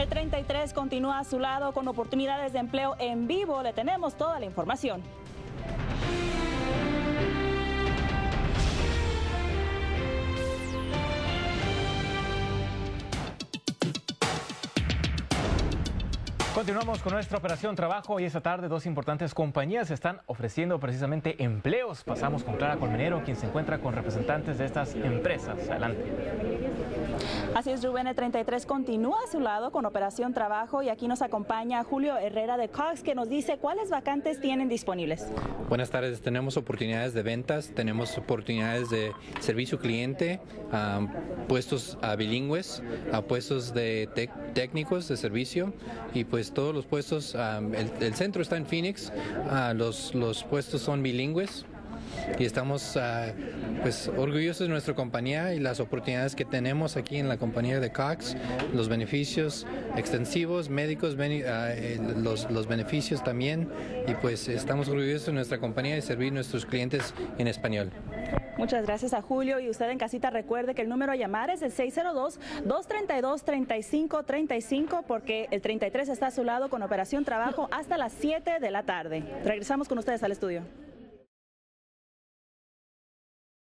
El 33 continúa a su lado con oportunidades de empleo en vivo. Le tenemos toda la información. Continuamos con nuestra operación Trabajo y esta tarde dos importantes compañías están ofreciendo precisamente empleos. Pasamos con Clara Colmenero, quien se encuentra con representantes de estas empresas. Adelante. Así es, Rubén, el 33 continúa a su lado con Operación Trabajo y aquí nos acompaña Julio Herrera de Cox, que nos dice cuáles vacantes tienen disponibles. Buenas tardes, tenemos oportunidades de ventas, tenemos oportunidades de servicio cliente, puestos bilingües, puestos de técnicos de servicio y pues todos los puestos, el centro está en Phoenix, los puestos son bilingües. Y estamos pues orgullosos de nuestra compañía y las oportunidades que tenemos aquí en la compañía de Cox, los beneficios extensivos, médicos, los beneficios también, y pues estamos orgullosos de nuestra compañía y servir a nuestros clientes en español. Muchas gracias a Julio, y usted en casita recuerde que el número a llamar es el 602-232-3535 porque el 33 está a su lado con Operación Trabajo hasta las 7 de la tarde. Regresamos con ustedes al estudio.